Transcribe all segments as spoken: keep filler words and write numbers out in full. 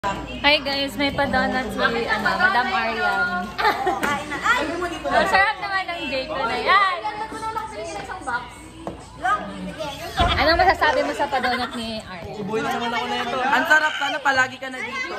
Hi guys, may pa-donut si ano, Madam Arian. Ang sarap naman ng date ko na yan. Anong masasabi mo sa pa-donut ni Arian? Ubuhin na naman ako na ito. Ang sarap, sana palagi ka na dito.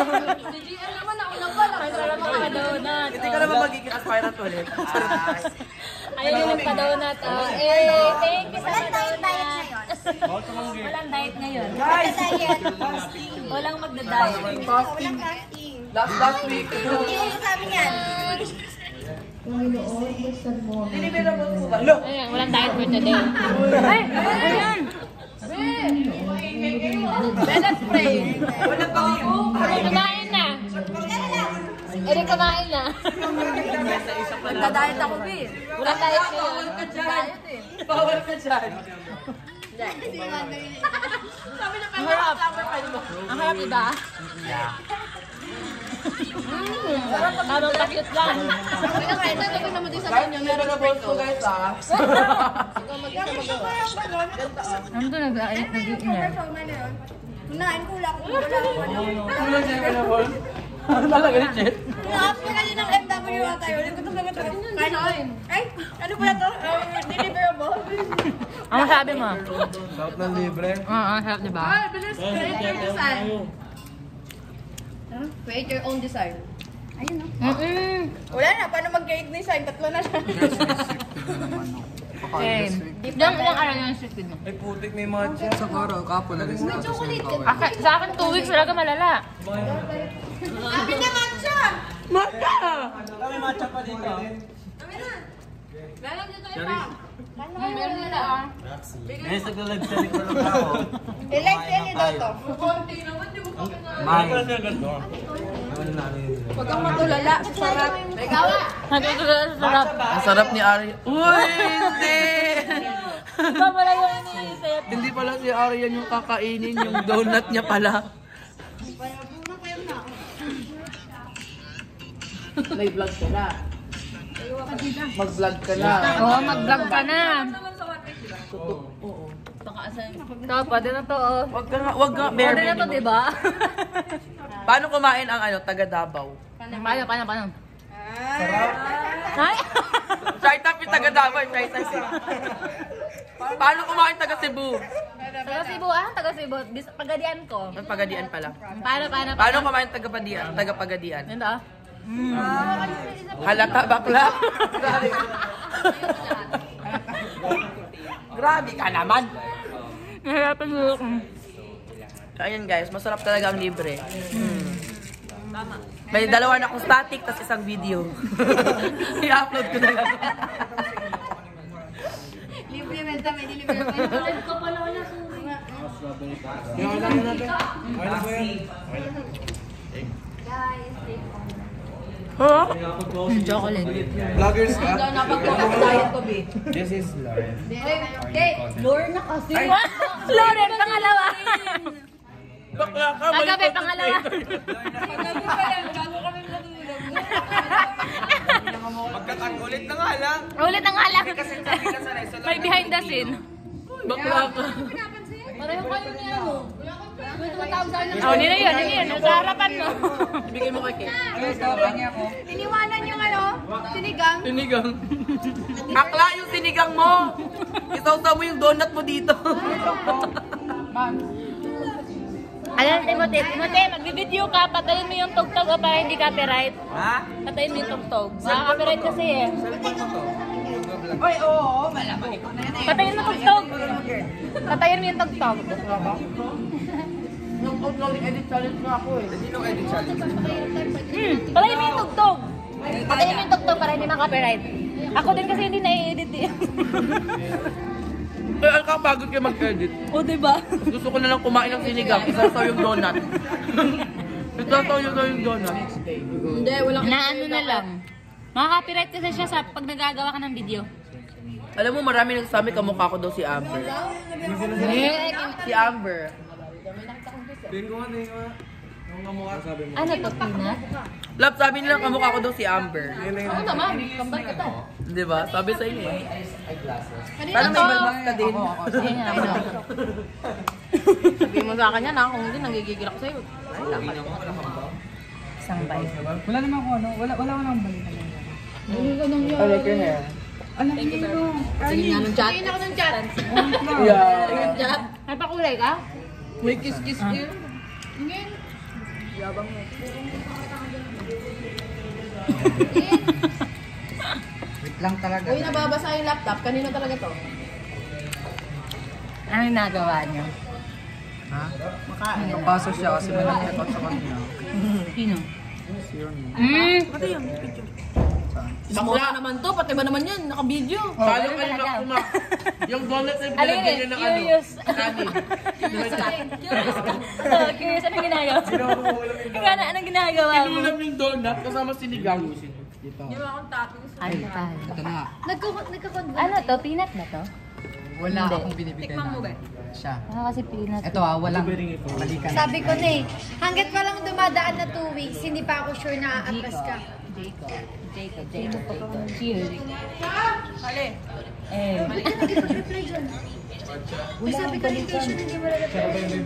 Ang sarap ng pa-donut. Hindi ka naman magiging aspirant ulit. Ayun yung pa-donut. Eh, thank you sa pa-donut. Walang diet ngayon. Guys! Walang magda-diet. Fasting. Last last week. Yung sabi niyan. Deliverable po ba? Ayun, walang diet for today. Ay! Ayun! Bella spray. Wala pa kayo. Kumain na. Eri, kumain na. Nagda-diet ako, B. Walang diet ngayon. Bawal ka dyan. Ang harap. Ang harap, diba? Habang pa-cute lang. Guys, yung deliverable po guys ah. Ano to nag-iinay? Unahin ko lang kung wala ako. Ano yung deliverable? Talaga ni Chet? Nakapin kasi ng M W ata yun. Hindi ko ito sagot ako. Ay, ano pala ito? Deliverable. Ano sabi mo? Sarap ng libre. Oo, ang sarap, diba? Ay, bilis. Create your design. Create your own design. Ayun, no? Mm-mm. Wala na. Paano mag-create design? Tatlo na siya. Okay. Ilang ilang araw yung street mo? Ay putik may matcha. Sa karo, kapo na rin. Aka, sa akin, two weeks talaga malala. Amin na matcha! Matcha! Kami matcha pa dito. Amin na. Meron dito iba. Meron nila ah. Ngayon sa galag sa likod ng tao. I-like yan ni Doto. May. Huwag kang matulala. Sarap. Regawa. Nagkakala sa sarap. Ang sarap ni Ari. Uy, hindi! Ito pala yung iniisip. Hindi pala si Arian yung kakainin, yung donut niya pala. May vlog ka na. Mag-vlog ka na. Oo, mag-vlog ka na. Oo. Ito, pwede na to oh. Wag ka nga, wag ka. Bare Pwede na to, minimum. diba? Paano kumain ang ano, taga Davao? Paano, paano, paano? Sarap. Ay! Chai Tapi taga Davao, Chai Tapi. Paano kumain taga Cebu? Taga Cebu ah, taga Cebu. Bis- Pagadian ko. Ang Pagadian pala. Paano, paano, Paano kumain taga Pagadian? Taga Pagadian. Yun to. Halata bakla. Grabe ka naman. Nahirapan mo ako. Ayan guys, masarap talaga ang libre. Mm. May dalawa na akong static, tas isang video. I-upload ko na lang. Libre benta, may delivery. Live ko pala wala sa guys, Huh? Mm, chocolate. Vloggers ka? napag-diet ko, B. This is Lauren. Okay, lure na kasi. Lauren, pangalawa. Bakla ka, Kagabi, pangalawa. Pagkabi pa yan, gago kami matulog. Magkatag ulit na nga lang. Ulit ang alam. Kasi sabi ka sa resto May behind the scene. Bakla ka. Pareho kayo niya mo. May tumatawag sa akin. Oh, nila yun, nila yun. Nasa harapan mo. Ibigay mo kay Kate. Iniwanan yung ano, sinigang. Sinigang. Akla yung sinigang mo. Isaw-saw mo yung donut mo dito. Alam, Timothy, Timothy, magbibideo ka, patayin mo yung tugtog o para hindi copyright. Ha? Patayin mo yung tugtog. Nakaka-copyright kasi eh. Ay, oo, malamang ikaw na yan eh. Patayin mo tugtog. Patayin mo yung tugtog. Yung uploading edit challenge na ako eh. Sino edit challenge? Hmm, patayin mo yung tugtog. Patayin mo yung tugtog para hindi ma-copyright. Ako din kasi hindi na-edit eh. Ay, ang kapagod kayo mag-edit. O, diba? Gusto ko na lang kumain ng sinigang. Isaw-saw yung donut. Isaw-saw yung donut. Hindi, walang Na ano na lang. Maka-copyright kasi siya sa pag nagagawa ka ng video. Alam mo, marami nagsasabi kamukha ko daw si Amber. Eh, Si Amber. Tingin ko nga, tingin ko nga. Yung kamukha sabi mo. ano to, Tina? Love, sabi nila kamukha ko daw si Amber. Oo naman, kambal ka to. Di ba? Sabi sa inyo eh. Paano may malmas ka din? Ayun nga. Sabi mo sa akin yan ha. Kung hindi, nanggigigil ako sa'yo. Isang bite. Wala naman ako ano, wala wala akong balikan. I like your hair. Alam mo, Sige nga ng chat. Sige ako ng chat. Yeah. Chat. May pakulay ka? May kiss-kiss yun. wait lang talaga. Uy, nababasa yung laptop. Kanino talaga to? Ano yung nagawa niyo? Ha? Napasok siya kasi may nag-check sa kanya. Sino? Si Ronnie. Hmm? Bakla naman to. Pati ba naman yan? Naka-video. Lalo ganun kayo talaga. na kuma. Yung donut na Alin binilagyan eh, niya ng ano. curious. Kanin. Curious ka. Curious ka. Oh, curious, anong ginagawa? Ikaw na, anong ginagawa mo? Inulam yung donut kasama sinigang. Dito. Ay, ay. Ito na nga. Ano to? Peanut ba to? Wala Hindi. akong binibigay na. Siya. Ah, kasi peanut. Ito ah, walang balikan. Sabi ko na eh, hanggat walang dumadaan na two weeks, hindi pa ako sure na aatras ka. Jacob. Jacob. Jacob. Jacob. Cheers. Hali. Eh. Reply dyan. Uy, sabi ko invitation, hindi mo lalapit.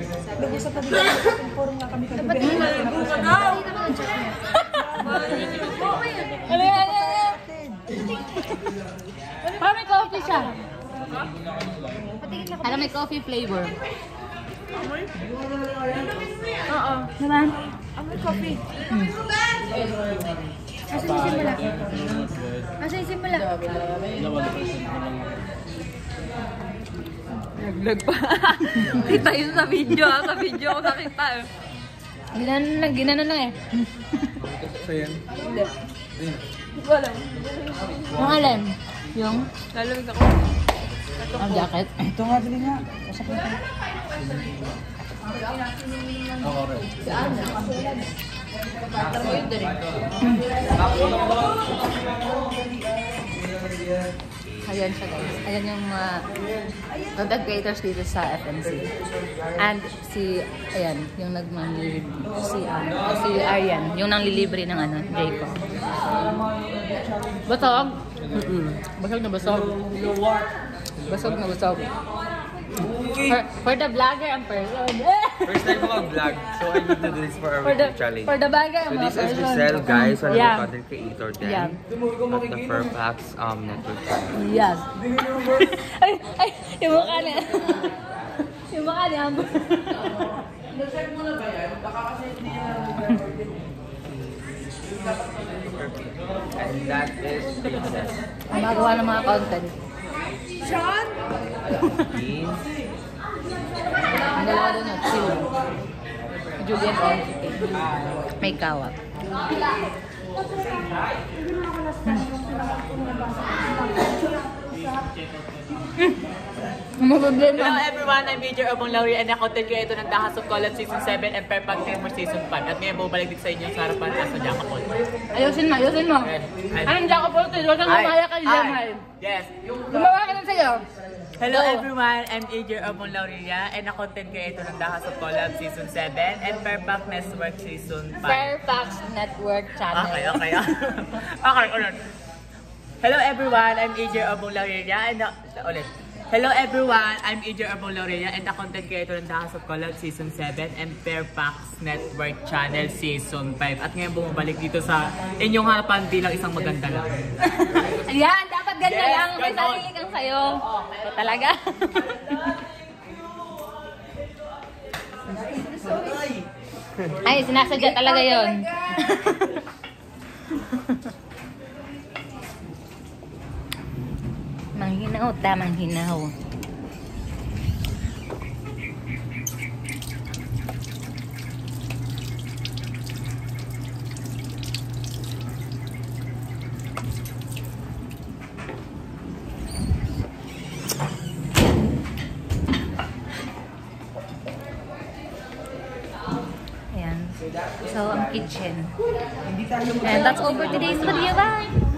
Dapat hindi mo lalapit. Ano yan? Ano yan? Parang may coffee siya. Parang may coffee flavor. Oo. Naman? Amoy coffee. Asan yung simula? Asan yung simula? Naglag pa. Kita yun sa video ha. Sa video ko nakita eh. Ginanon lang, ginanon lang eh. So yan. Wala. Yung alin? Yung? Lalamig ako. Ang jacket? Ito nga, dali nga. Kasapin ko. Ayan siya guys. Ayan yung mga content creators dito sa F M C. And si, ayan, yung nagmanlilibre. Si, um, si Arian, yung nanglilibre ng ano, Jacob. Basog? Mm-mm. Basog na basog. Basog na basog. For, for the vlogger and person. First time ko mag-vlog, so I need to do this for our For the, challenge. for the vlogger So and mga this is person. Giselle, guys, one of Yeah. the content creator then. Yeah. At the Fairfax um, network channel. Yes. Ay, ay, yung mukha niya. Yung mukha niya. And that is Princess. Ang magawa ng mga content. Beans. Ang dalawa doon yun, chill. Julian and may kawak. Mabablema. Hello everyone, I'm Major Obong Lauri and ako-content creator ng Dahas of College Season seven and Fairfax Network Season five. At ngayon bumalik din sa inyo sa harapan sa Jacapol. Ayusin mo, ayusin mo. Anong Jacapol? Huwag kang lumaya kay Jamal. Yes. Gumawa ka lang sa'yo. Hello everyone, I'm Major Obong Lauria and ako-content creator ng Dahas of College Season seven and Fairfax Network Season five. Fairfax Network Channel. Okay, okay. Okay, ulit. Hello everyone, I'm Major Obong Lauria and uh, ulit. Hello everyone, I'm Major Obong Lauria and the content creator ng Dahas of College Season seven and Fairfax Network Channel Season five. At ngayon bumabalik dito sa inyong harapan bilang isang maganda lang. Ayan, dapat ganyan Yes, lang. May ganon. sarili kang sayo. O, talaga. Ay, sinasadya talaga yon. Manghinaw, tamang hinaw. Ayan. So, ang kitchen. And that's all for today's video. Bye!